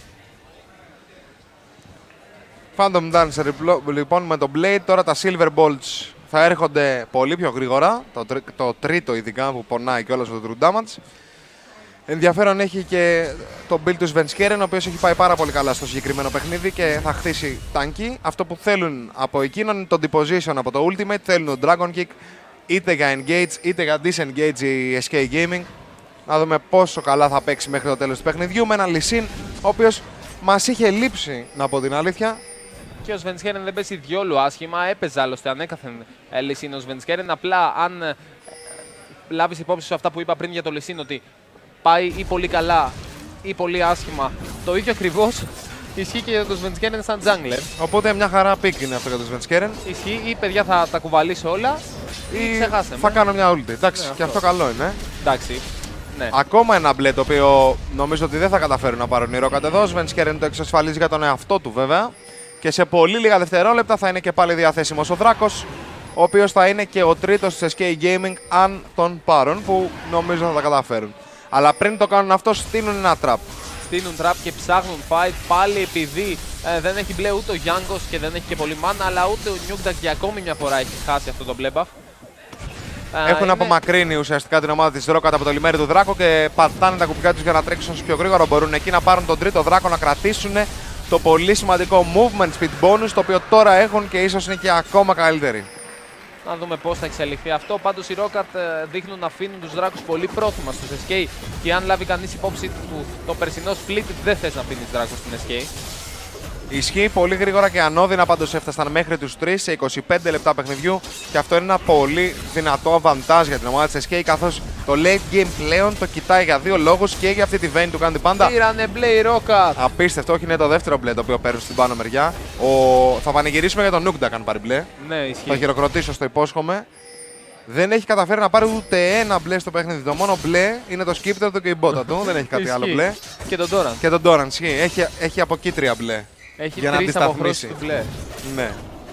Phantom Dancer λοιπόν με το Blade, τώρα τα Silver Bolts θα έρχονται πολύ πιο γρήγορα, το τρίτο ειδικά που πονάει και όλο το true damage. Ενδιαφέρον έχει και το build του Svenskeren, ο οποίος έχει πάει πάρα πολύ καλά στο συγκεκριμένο παιχνίδι και θα χτίσει τάνκι. Αυτό που θέλουν από εκείνον είναι το deposition από το ultimate, θέλουν το Dragon Kick είτε για engage είτε για disengage η SK Gaming. Να δούμε πόσο καλά θα παίξει μέχρι το τέλος του παιχνιδιού με έναν Lee Sin, ο οποίος μας είχε λείψει, να πω την αλήθεια. Και ο Svenskeren δεν παίζει διόλου άσχημα, έπαιζε άλλωστε ανέκαθεν Lee Sin ο Svenskeren. Απλά αν λάβεις υπόψη σου αυτά που είπα πριν για το Lee Sin, ότι πάει ή πολύ καλά ή πολύ άσχημα, το ίδιο ακριβώς ισχύει και για το Svenskeren σαν jungler. Οπότε μια χαρά pick είναι αυτό για το Svenskeren. Ισχύει, ή παιδιά θα τα κουβαλήσω όλα ή ξεχάστε θα κάνω μια ulti. Εντάξει, ναι, και αυτό καλό είναι. Εντάξει. Ναι. Ακόμα ένα μπλε το οποίο νομίζω ότι δεν θα καταφέρουν να πάρουν οι Rocket εδώ. Ο Svenskeren το εξασφαλίζει για τον εαυτό του βέβαια. Και σε πολύ λίγα δευτερόλεπτα θα είναι και πάλι διαθέσιμος ο Δράκος, ο οποίος θα είναι και ο τρίτος της SK Gaming αν τον πάρουν, που νομίζω θα τα καταφέρουν. Αλλά πριν το κάνουν αυτό, στείλουν ένα trap. Στείλουν trap και ψάχνουν fight πάλι, επειδή δεν έχει μπλε ούτε ο Γιάνγκος και δεν έχει και πολύ mana, αλλά ούτε ο Nukeduck για ακόμη μια φορά έχει χάσει αυτό το μπλε buff. Έχουν απομακρύνει ουσιαστικά την ομάδα της Rocket από το λιμέρι του Δράκο και πατάνε τα κουμπιά τους για να τρέξουν όσο πιο γρήγορα μπορούν. Εκεί να πάρουν τον τρίτο Δράκο, να κρατήσουν το πολύ σημαντικό movement speed bonus, το οποίο τώρα έχουν και ίσως είναι και ακόμα καλύτεροι. Να δούμε πώς θα εξελιχθεί αυτό. Πάντως οι Roccat δείχνουν να αφήνουν τους δράκους πολύ πρόθυμα στους SK και αν λάβει κανείς υπόψη του το περσινό split, δεν θες να αφήνεις δράκους στην SK. Ισχύει, πολύ γρήγορα και ανώδυνα πάντως έφτασαν μέχρι τους 3 σε 25 λεπτά παιχνιδιού και αυτό είναι ένα πολύ δυνατό αβαντάζ για την ομάδα της SK, καθώς το late game πλέον το κοιτάει για δύο λόγους και για αυτή τη vein του Candy Panda. Πήρανε μπλε οι Roccat. Απίστευτο, όχι, είναι το δεύτερο μπλε το οποίο παίρνουν στην πάνω μεριά. Θα πανηγυρίσουμε για τον Nukdak αν πάρει μπλε. Ναι, ισχύει. Θα χειροκροτήσω, στο υπόσχομαι. Δεν έχει καταφέρει να πάρει ούτε ένα μπλε στο παιχνίδι. Το μόνο μπλε είναι το skipper του και η μπότα του. Δεν έχει κάτι άλλο μπλε. Και τον Doran. Και τον Doran, έχει από εκεί 3 μπλε. Έχει για να 3 αποχρώσεις αντισταθμίσει. του μπλε. Ναι.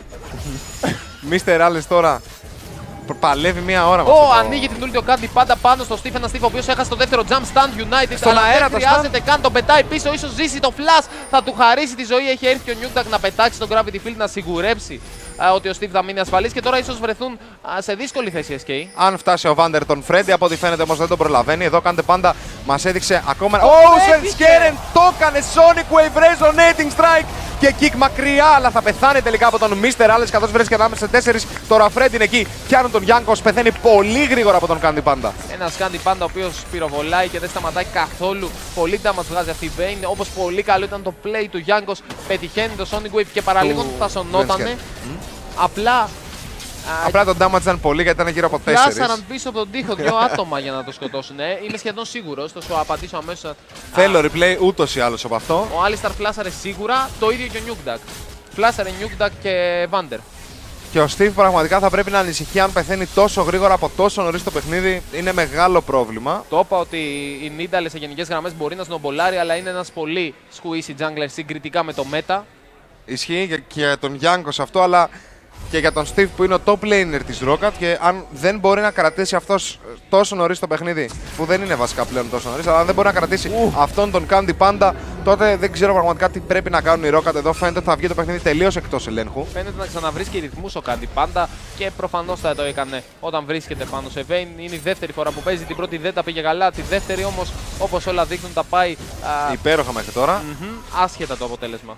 Μίστερ Άλες τώρα παλεύει μία ώρα. Ανοίγει την ούλτη ο Candy Panda πάνω στο Steve. Ένα Steve ο οποίος έχασε το δεύτερο jump stand United. Στον αλλά αέρα δεν χρειάζεται καν, τον πετάει πίσω. Ίσως ζήσει το flash. Θα του χαρίσει τη ζωή. Έχει έρθει ο Nukdak να πετάξει τον Gravity Field να σιγουρέψει ότι ο Steve θα μείνει ασφαλής. Και τώρα ίσως βρεθούν σε δύσκολη θέση SK. Αν φτάσει ο Vander τον Freddy, από ό,τι φαίνεται όμως δεν τον προλαβαίνει. Εδώ Candy Panda μας έδειξε ακόμα ένα. Svenskeren το έκανε! Sonic Wave Resonating Strike και kick μακριά, αλλά θα πεθάνει τελικά από τον Mr. Alex καθώς βρίσκεται ανάμεσα σε 4. Τώρα Freddy είναι εκεί, πιάνουν τον Jankos, πεθαίνει πολύ γρήγορα από τον Candy Panda. Ένας Candy Panda ο οποίος πυροβολάει και δεν σταματάει καθόλου. Πολύ damage βγάζει αυτή η Vayne. Όπως πολύ καλό ήταν το play του Jankos, πετυχαίνει το Sonic Wave και παραλίγο θα σωνότανε. Απλά το damage ήταν πολύ γιατί ήταν γύρω από 4. Φλάσαραν πίσω από τον τοίχο 2 άτομα για να το σκοτώσουν. Είμαι σχεδόν σίγουρος, θα σου απαντήσω αμέσως. Θέλω replay ούτως ή άλλως από αυτό. Ο Alistar φλάσαρε σίγουρα, το ίδιο και ο Nukdak. Φλάσαρε Nukdak και Vander. Και ο Steve πραγματικά θα πρέπει να ανησυχεί αν πεθαίνει τόσο γρήγορα από τόσο νωρίς το παιχνίδι. Είναι μεγάλο πρόβλημα. Το είπα ότι η Nidalee σε γενικές γραμμές μπορεί να σνομπολάρει, αλλά είναι ένας πολύ squeezy jungler συγκριτικά με το meta. Ισχύει και για τον Jankos αυτό, αλλά και για τον Steve που είναι ο top laner της Roccat, και αν δεν μπορεί να κρατήσει αυτός τόσο νωρίς το παιχνίδι, που δεν είναι βασικά πλέον τόσο νωρίς, αλλά αν δεν μπορεί να κρατήσει αυτόν τον Candy Panda, τότε δεν ξέρω πραγματικά τι πρέπει να κάνουν οι Roccat. Εδώ φαίνεται ότι θα βγει το παιχνίδι τελείως εκτός ελέγχου. Φαίνεται να ξαναβρίσκει ρυθμούς ο Candy Panda και προφανώς θα το έκανε όταν βρίσκεται πάνω σε Vayne. Είναι η δεύτερη φορά που παίζει, την πρώτη δεν τα πήγε καλά, τη δεύτερη όμως όπως όλα δείχνουν τα πάει υπέροχα μέχρι τώρα. Άσχετα το αποτέλεσμα.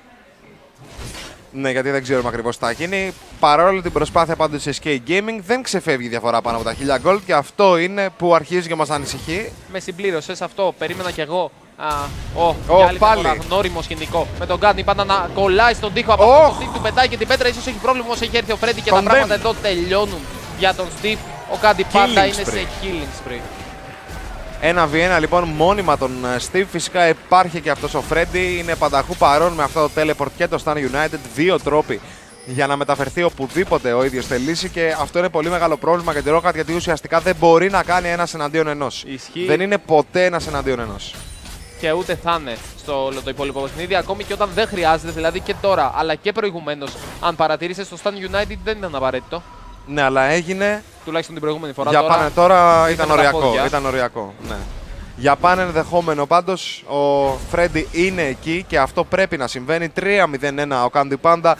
Ναι, γιατί δεν ξέρουμε ακριβώς τι θα γίνει. Παρόλο την προσπάθεια πάντως της SK Gaming, δεν ξεφεύγει η διαφορά πάνω από τα 1000 gold και αυτό είναι που αρχίζει και μας ανησυχεί. Με συμπλήρωσες αυτό, περίμενα κι εγώ. Πάλι. Γνώριμο σκηνικό. Με τον Candy Panda να κολλάει στον τοίχο από αυτό το Steve, του πετάει και την πέτρα. Ίσως έχει πρόβλημα όμως έχει έρθει ο Freddy και τα πράγματα εδώ τελειώνουν για τον Steve. Ο Candy Panda είναι σε healing spree. 1v1 λοιπόν μόνιμα τον Steve. Φυσικά υπάρχει και αυτός ο Freddy. Είναι πανταχού παρόν με αυτό το teleport και το Stun United. 2 τρόποι για να μεταφερθεί οπουδήποτε ο ίδιος θελήσει. Και αυτό είναι πολύ μεγάλο πρόβλημα για τη Roccat, γιατί ουσιαστικά δεν μπορεί να κάνει ένας εναντίον ενός. Ισχύει. Δεν είναι ποτέ ένας εναντίον ενός. Και ούτε θα είναι στο όλο το υπόλοιπο παιχνίδι, ακόμη και όταν δεν χρειάζεται, δηλαδή και τώρα αλλά και προηγουμένως. Αν παρατηρήσεις, το Stun United δεν ήταν απαραίτητο. Ναι, αλλά έγινε. Τουλάχιστον την προηγούμενη φορά. Για πάνε τώρα ήταν οριακό. Ήταν οριακό. Ναι. Για πάνε ενδεχόμενο πάντως ο Freddy είναι εκεί και αυτό πρέπει να συμβαίνει. 3-0-1 ο Candy Panda,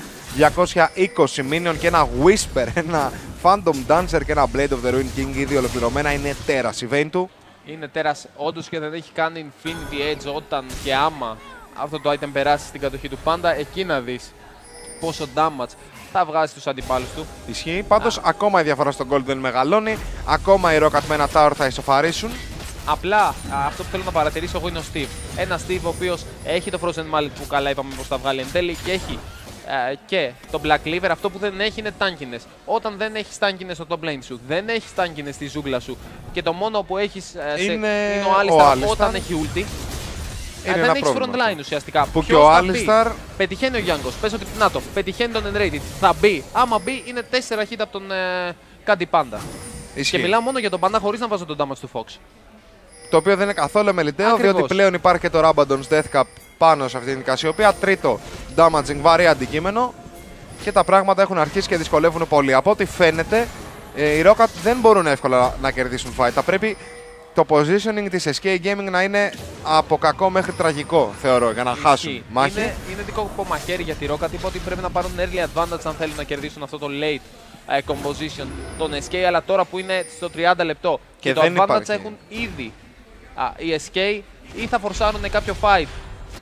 220 minion και ένα Whisper, ένα Phantom Dancer και ένα Blade of the Ruin King, ήδη ολοκληρωμένα. Είναι τέρας η Vayne του. Είναι τέρας όντως και δεν έχει κάνει Infinity Edge όταν και άμα αυτό το item περάσει στην κατοχή του Panda. Εκεί να δεις πόσο damage θα βγάζει τους αντιπάλους του. Ισχύει. Πάντως ακόμα η διαφορά στον gold δεν μεγαλώνει. Ακόμα οι Roccat με ένα tower θα ισοφαρίσουν. Απλά αυτό που θέλω να παρατηρήσω εγώ είναι ο Steve. Ένα Steve ο οποίος έχει το Frozen Mallet που καλά είπαμε πως θα βγάλει εν τέλει και έχει και το Black Cleaver. Αυτό που δεν έχει είναι tankiness. Όταν δεν έχεις tankiness στο top lane σου, δεν έχεις tankiness στη ζούγκλα σου και το μόνο που έχεις είναι ο Alistar όταν έχει ulti. Δεν έχει front line ουσιαστικά. Που και ο Alistar πετυχαίνει ο Jankos. Πες ότι να το πετυχαίνει τον Enrated. Θα μπει. Άμα μπει είναι 4 hit από τον Candy Panda. Και μιλάω μόνο για τον Panda χωρίς να βάζω τον damage του Fox. Το οποίο δεν είναι καθόλου αμεληταίο, διότι πλέον υπάρχει και το Rabadon's Death Cap πάνω σε αυτήν την Cassiopeia. Τρίτο damaging βαρύ αντικείμενο και τα πράγματα έχουν αρχίσει και δυσκολεύουν πολύ. Από ό,τι φαίνεται, οι Roccat δεν μπορούν εύκολα να κερδίσουν fight. Θα πρέπει το positioning της SK Gaming να είναι από κακό μέχρι τραγικό, θεωρώ, για να χάσουν μάχη. Είναι δικό μαχαίρι για τη Roccat. Είπα ότι πρέπει να πάρουν early advantage αν θέλουν να κερδίσουν αυτό το late composition των SK, αλλά τώρα που είναι στο 30 λεπτό και το advantage έχουν ήδη οι SK, ή θα φορσάρουν κάποιο fight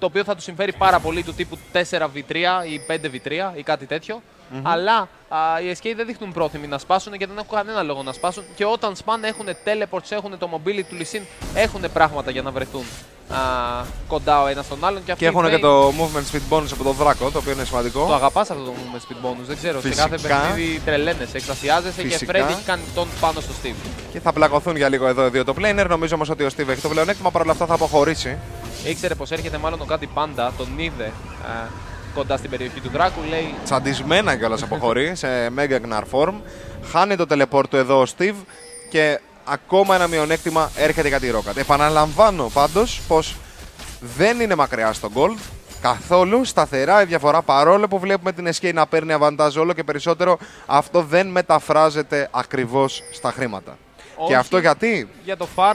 το οποίο θα του συμφέρει πάρα πολύ, του τύπου 4v3 ή 5v3 ή κάτι τέτοιο. Αλλά οι SK δεν δείχνουν πρόθυμοι να σπάσουν και δεν έχουν κανένα λόγο να σπάσουν. Και όταν σπάνε έχουν teleports, έχουν το mobility του Lee Sin, έχουν πράγματα για να βρεθούν κοντά ο ένας στον άλλον. Και έχουν και το movement speed bonus από τον Δράκο, το οποίο είναι σημαντικό. Το αγαπάς αυτό το movement speed bonus, δεν ξέρω. Φυσικά. Σε κάθε παιχνίδι τρελαίνεσαι, εκστασιάζεσαι και Freddy έχει κάνει τον πάνω στο Steve. Και θα πλακωθούν για λίγο εδώ οι δύο το planer. Νομίζω όμως ότι ο Steve έχει το πλεονέκτημα, παρόλα αυτά θα αποχωρήσει. Ήξερε πως έρχεται μάλλον ο Candy Panda, τον είδε κοντά στην περιοχή του Δράκου, λέει. Τσαντισμένα κιόλας αποχωρεί σε Mega Gnar form. Χάνει το teleport του εδώ ο Steve και ακόμα ένα μειονέκτημα έρχεται για τη Rocket. Επαναλαμβάνω πάντως πως δεν είναι μακριά στο gold. Καθόλου σταθερά η διαφορά, παρόλο που βλέπουμε την SK να παίρνει αβαντάζ όλο και περισσότερο, αυτό δεν μεταφράζεται ακριβώς στα χρήματα. Όχι, και αυτό γιατί? Για το farm,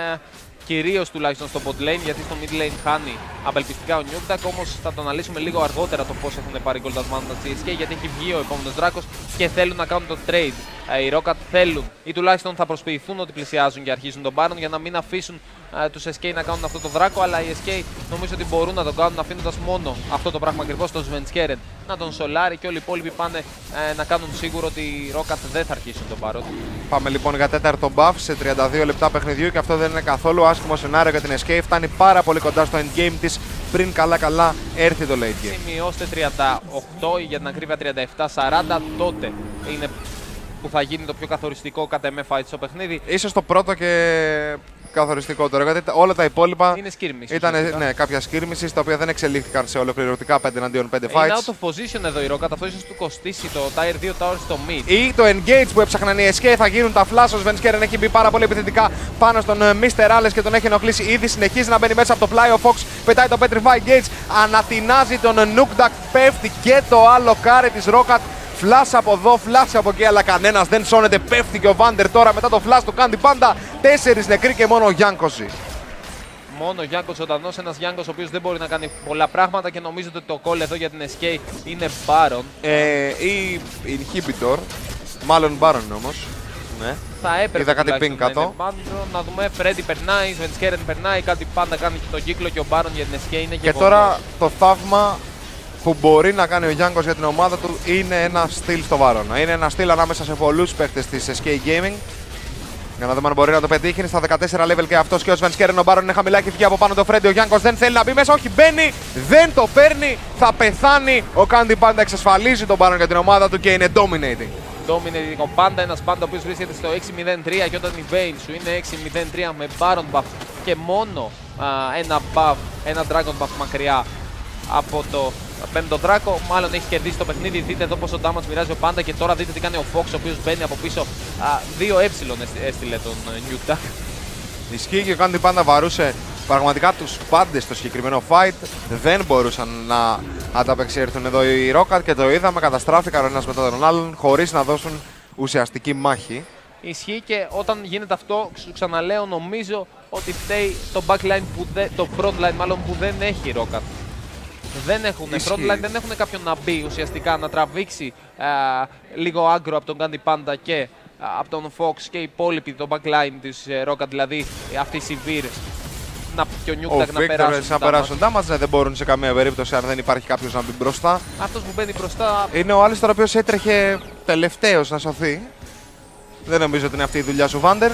κυρίως τουλάχιστον στο bot lane, γιατί στο mid lane χάνει απελπιστικά ο Nukeduck, όμως θα το αναλύσουμε λίγο αργότερα το πώς έχουν πάρει gold advantage η SK, γιατί έχει βγει ο επόμενος Δράκος και θέλουν να κάνουν το trade. Οι Rocket θέλουν ή τουλάχιστον θα προσποιηθούν ότι πλησιάζουν και αρχίζουν τον Baron για να μην αφήσουν τους SK να κάνουν αυτό το Δράκο, αλλά οι SK νομίζω ότι μπορούν να το κάνουν αφήνοντας μόνο αυτό το πράγμα ακριβώς στο Svenskeren να τον σολάρει και όλοι οι υπόλοιποι πάνε να κάνουν σίγουρο ότι οι Rocket δεν θα αρχίσουν τον Baron. Πάμε λοιπόν για τέταρτο buff σε 32 λεπτά παιχνιδιού και αυτό δεν είναι καθόλου άσχημο σενάριο για την SK. Φτάνει πάρα πολύ κοντά στο endgame της πριν καλά έρθει το late game. Σημειώστε 38 ή για την ακρίβεια 37-40, τότε είναι που θα γίνει το πιο καθοριστικό κατά εμέ fight στο παιχνίδι. Ίσως το πρώτο και καθοριστικό τώρα, γιατί όλα τα υπόλοιπα είναι skirmish. Ήταν κάποια skirmishes τα οποία δεν εξελίχθηκαν σε ολοκληρωτικά 5 εναντίον 5 fights. Είναι out of position εδώ η Rocket, αυτό ίσως του κοστίσει το Tier 2 Tower στο mid. Ή το engage που έψαχναν οι SK, θα γίνουν τα flash. Ο Svenskeren έχει μπει πάρα πολύ επιθετικά πάνω στον Mr. Ales και τον έχει ενοχλήσει ήδη. Συνεχίζει να μπαίνει μέσα από το Fly. Ο Fox πετάει το Petrify Gauge, ανατινάζει τον Nukeduck, πέφτει και το άλλο κάρι της Rocket. Flash από εδώ, flash από εκεί, αλλά κανένας δεν σώνεται. Πέφτει και ο Vander τώρα μετά το flash του Candy Panda. 4 νεκροί και μόνο ο Γιάνκος ζει. Μόνο ο Γιάνκος ζωντανός, ένας Γιάνκος ο οποίος δεν μπορεί να κάνει πολλά πράγματα και νομίζω ότι το call εδώ για την SK είναι Baron. Ή Inhibitor, μάλλον Baron όμως. Ναι. Θα έπρεπε είδα κάτι ping κάτω. Να δούμε, Freddy περνάει, Svenskeren περνάει, κάτι πάντα κάνει και τον κύκλο και ο Baron για την SK είναι γεγονός. Και τώρα το θαύμα που μπορεί να κάνει ο Γιάνκος για την ομάδα του είναι ένα στυλ στο Βάρονα. Είναι ένα στυλ ανάμεσα σε πολλούς παίχτες της SK Gaming. Για να δούμε αν μπορεί να το πετύχει. Είναι στα 14 level και αυτός και ο Svenskeren. Ο Baron είναι χαμηλά και φύγει από πάνω το Freddy. Ο Γιάνκος δεν θέλει να μπει μέσα. Όχι, μπαίνει, δεν το παίρνει. Θα πεθάνει. Ο Candy Panda εξασφαλίζει τον Baron για την ομάδα του και είναι dominating. Dominating ο Panda, ένας Panda ο οποίος βρίσκεται στο 6-0-3 και όταν η Vayne σου είναι 6-0-3 με Baron buff και μόνο ένα buff, ένα Dragon buff μακριά από το πέμπτο Δράκο, μάλλον έχει κερδίσει το παιχνίδι. Δείτε εδώ πόσο damage μοιράζει ο Panda και τώρα δείτε τι κάνει ο Fox, ο οποίος μπαίνει από πίσω. 2 έστειλε τον Nukeduck. Ισχύει και ο Candy Panda βαρούσε πραγματικά τους πάντες στο συγκεκριμένο fight. Δεν μπορούσαν να ανταπεξέλθουν εδώ οι Rocket και το είδαμε, καταστράφηκαν ο ένας μετά τον άλλον χωρίς να δώσουν ουσιαστική μάχη. Ισχύει και όταν γίνεται αυτό, ξαναλέω, νομίζω ότι φταίει το backline, το frontline μάλλον που δεν έχει Rocket. Δεν έχουν frontline, δεν έχουν κάποιον να μπει ουσιαστικά, να τραβήξει λίγο άγκρο από τον Candy Panda και από τον Fox και οι υπόλοιποι, το backline της Rocket, δηλαδή αυτή η Sivir και ο Nukeduck να περάσουν damage. Ναι, δεν μπορούν σε καμία περίπτωση αν δεν υπάρχει κάποιος να μπει μπροστά. Αυτός που μπαίνει μπροστά είναι ο Alistar, ο οποίος έτρεχε τελευταίος να σωθεί. Δεν νομίζω ότι είναι αυτή η δουλειά σου, Vander.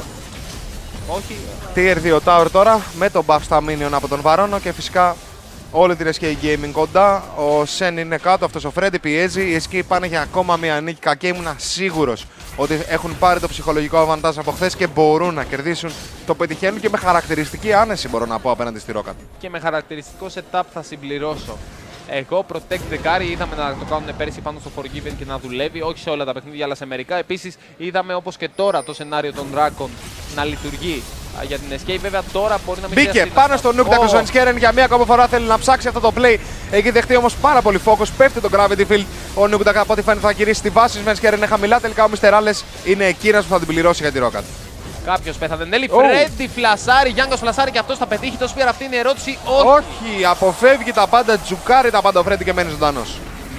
Όχι. Tier 2 Tower τώρα με τον buff στα minion από τον Βαρόνο και φυσικά όλη την SK Gaming κοντά. Ο Sen είναι κάτω, αυτός ο Freddy πιέζει. Οι SK πάνε για ακόμα μια νίκη. Κακέ ήμουνα σίγουρος ότι έχουν πάρει το ψυχολογικό αβαντάζ από χθες και μπορούν να κερδίσουν. Το πετυχαίνουν και με χαρακτηριστική άνεση, μπορώ να πω, απέναντι στη Rocket. Και με χαρακτηριστικό setup θα συμπληρώσω. Εγώ Protect the Carry είδαμε να το κάνουν πέρυσι πάνω στο Forgiven και να δουλεύει, όχι σε όλα τα παιχνίδια αλλά σε μερικά. Επίσης είδαμε όπως και τώρα το σενάριο των Dragon να λειτουργεί για την SK. Βέβαια τώρα μπορεί να μην μπήκε πάνω στο Nukeduck ο Svenskeren για μία ακόμα φορά, θέλει να ψάξει αυτό το play. Έχει δεχτεί όμως πάρα πολύ focus, πέφτει το Gravity Field. Ο Nukeduck από ό,τι φαίνεται θα γυρίσει στη βάση. Ο Svenskeren είναι χαμηλά, τελικά ο Mr. Ales είναι εκείνος που θα την πληρώσει για τη Rocket. Κάποιος πέθανε. Νέλη, Freddy φλασάρει, Γιάνγκος φλασάρει και αυτός θα πετύχει το spear. Αυτή είναι η ερώτηση. Όχι, αποφεύγει τα πάντα, τζουκάρει τα πάντα ο Freddy και μένει ζωντανός.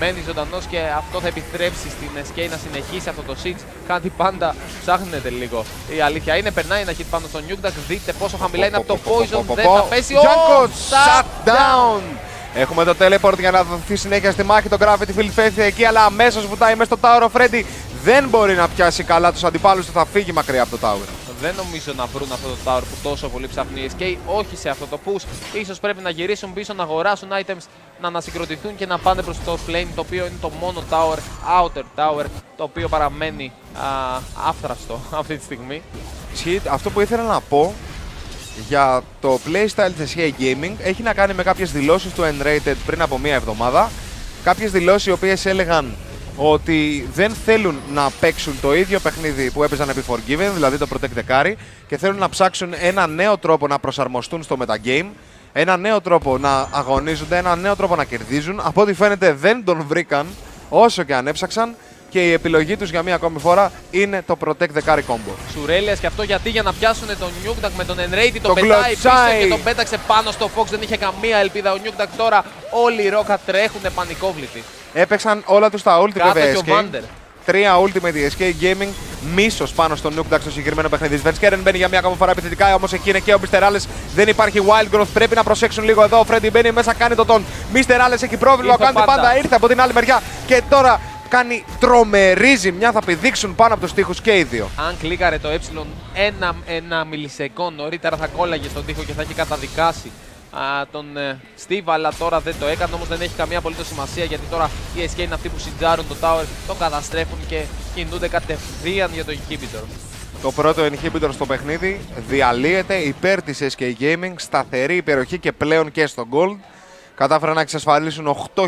μένει ζωντανός και αυτό θα επιτρέψει στην SK να συνεχίσει αυτό το siege. Κάτι πάντα ψάχνετε λίγο. Η αλήθεια είναι, περνάει ένα hit πάνω στο Nukeduck. Δείτε πόσο χαμηλά είναι από το Poison. Δεν θα πέσει. Jankos, shut down! Έχουμε το teleport για να δοθεί συνέχεια στη μάχη. Το Gravity Field φεύγει εκεί, αλλά αμέσως βουτάει μέσα στο Tower of Freddy. Δεν μπορεί να πιάσει καλά τους αντιπάλους του, θα φύγει μακριά από το Tower. Δεν νομίζω να βρουν αυτό το Tower που τόσο πολύ ψάχνουν οι SK. Όχι σε αυτό το push. Ίσως πρέπει να γυρίσουν πίσω, να αγοράσουν items, να ανασυγκροτηθούν και να πάνε προς το lane, το οποίο είναι το μόνο Tower, Outer Tower, το οποίο παραμένει άφθραστο αυτή τη στιγμή. Αυτό που ήθελα να πω για το playstyle της SK Gaming έχει να κάνει με κάποιες δηλώσεις του N-Rated πριν από μία εβδομάδα. Κάποιες δηλώσεις οι οποίες έλεγαν ότι δεν θέλουν να παίξουν το ίδιο παιχνίδι που έπαιζαν επί Forgiven, δηλαδή το Protect the Carry, και θέλουν να ψάξουν ένα νέο τρόπο να προσαρμοστούν στο metagame, ένα νέο τρόπο να αγωνίζονται, ένα νέο τρόπο να κερδίζουν. Από ό,τι φαίνεται δεν τον βρήκαν όσο και αν έψαξαν. Και η επιλογή τους για μία ακόμη φορά είναι το Protect the Carry combo. Σουρέλιας και αυτό γιατί, για να πιάσουν τον Nukeduck με τον N-Rated, τον πετάει πίσω και τον πέταξε πάνω στο Fox. Δεν είχε καμία ελπίδα ο Nukeduck τώρα. Όλοι οι Rocket τρέχουν πανικόβλητοι. Έπαιξαν όλα τους τα ulti βέβαια SK. Vander. 3 ultimate SK Gaming, μίσος πάνω στο Nukeduck στο συγκεκριμένο παιχνίδι. Svenskeren μπαίνει για μία ακόμα φορά επιθετικά, όμως εκεί είναι και ο Mr. Alex. Δεν υπάρχει Wild Growth, πρέπει να προσέξουν λίγο εδώ. Ο Freddy μπαίνει μέσα, κάνει το τον. Mr. Alex έχει πρόβλημα, ο Candy Panda ήρθε από την άλλη μεριά και τώρα κάνει τρομερή ζημιά, θα πηδήξουν πάνω από τους τοίχους και οι δύο. Αν κλίκαρε το ένα μιλισεκόν νωρίτερα θα κόλλαγε στον τοίχο και θα έχει καταδικάσει τον Steve, αλλά τώρα δεν το έκανε, όμως δεν έχει καμία απολύτως σημασία γιατί τώρα οι SK είναι αυτοί που σιτζάρουν το tower, το καταστρέφουν και κινούνται κατευθείαν για το inhibitor. Το πρώτο inhibitor στο παιχνίδι διαλύεται υπέρ της SK Gaming, σταθερή υπεροχή και πλέον και στο gold. Κατάφεραν να εξασφαλίσουν 8.000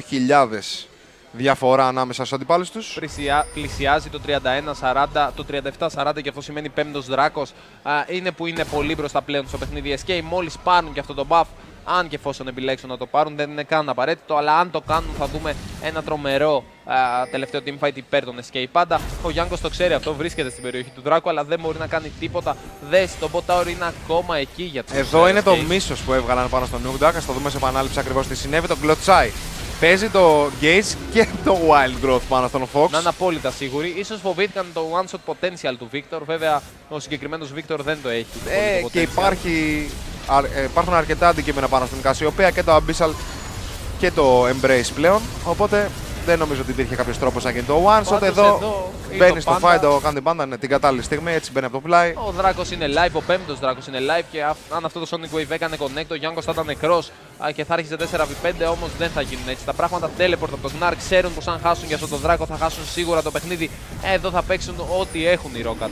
διαφορά ανάμεσα στους αντιπάλους τους. Πλησιάζει το 31-40, το 37-40 και αυτό σημαίνει πέμπτος δράκος. Είναι που είναι πολύ μπροστά πλέον στο παιχνίδι SK. Μόλις πάρουν και αυτό το buff, αν και εφόσον επιλέξουν να το πάρουν, δεν είναι καν απαραίτητο, αλλά αν το κάνουν θα δούμε ένα τρομερό τελευταίο teamfight υπέρ των SK. Πάντα ο Jankos το ξέρει αυτό, βρίσκεται στην περιοχή του δράκου, αλλά δεν μπορεί να κάνει τίποτα. Δες, το bot tower είναι ακόμα εκεί για τους Εδώ είναι SK. το μίσος που έβγαλαν πάνω στον Nukeduck. Ας το δούμε σε επανάληψη ακριβώς τι συνέβη. Το Glotzai παίζει το Gauge και το Wild Growth πάνω στον Fox. Να είναι απόλυτα σίγουροι. Ίσως φοβήθηκαν το one shot potential του Victor. Βέβαια, ο συγκεκριμένος Victor δεν το έχει. Και υπάρχουν αρκετά αντικείμενα πάνω στην Cassiopeia και το Abyssal και το Embrace πλέον. Οπότε δεν νομίζω ότι υπήρχε κάποιος τρόπος να γίνει το one shot. Εδώ μπαίνει στο fight ο Candy Panda την κατάλληλη στιγμή, έτσι μπαίνει από το πλάι. Ο Δράκος είναι live, ο πέμπτος Δράκος είναι live και αν αυτό το Sonic Wave έκανε connect, ο Jankos θα ήταν νεκρός και θα άρχισε 4v5, όμως δεν θα γίνουν έτσι. Τα πράγματα teleport από το Gnark, ξέρουν πως αν χάσουν για αυτό το Δράκο θα χάσουν σίγουρα το παιχνίδι. Εδώ θα παίξουν ό,τι έχουν οι Rocket.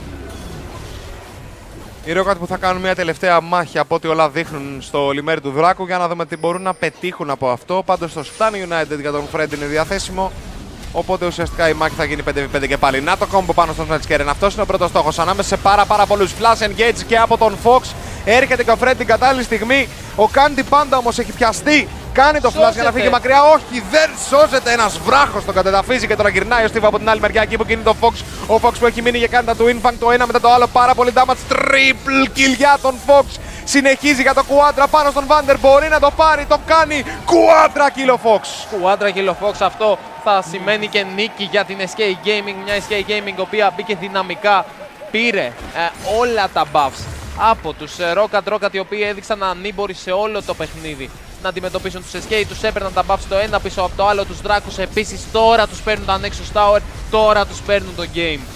Οι Rocket που θα κάνουν μια τελευταία μάχη από ό,τι όλα δείχνουν στο λιμέρι του Δράκου για να δούμε τι μπορούν να πετύχουν από αυτό. Πάντως το Stan United για τον Fred είναι διαθέσιμο. Οπότε ουσιαστικά η μάχη θα γίνει 5v5 και πάλι. Να το κόμπο πάνω στον Svenskeren. Αυτός είναι ο πρώτος στόχος. Ανάμεσα σε πάρα πολλούς flash engage και από τον Fox. Έρχεται και ο Fred την κατάλληλη στιγμή. Ο Candy Panda όμως έχει πιαστεί. Κάνει το flash για να φύγει μακριά. Όχι, δεν σώζεται. Ένας βράχος τον κατεδαφίζει και τώρα γυρνάει ο Steve από την άλλη μεριά εκεί που κινείται ο Fox. Ο Fox που έχει μείνει και κάνει τα του Infang το ένα μετά το άλλο. Πάρα πολύ damage. Triple kill για τον Fox. Συνεχίζει για το Quadra πάνω στον Vander. Μπορεί να το πάρει. Το κάνει. Quadra kill ο Fox. Quadra kill ο Fox. Αυτό θα σημαίνει και νίκη για την SK Gaming. Μια SK Gaming η οποία μπήκε δυναμικά. Πήρε όλα τα buffs από τους Rocket οι οποίοι έδειξαν ανήμποροι σε όλο το παιχνίδι να αντιμετωπίσουν τους SK. Τους έπαιρναν τα buffs το ένα πίσω από το άλλο, τους Δράκους επίσης. Τώρα τους παίρνουν τα Nexus Tower, τώρα τους παίρνουν το game.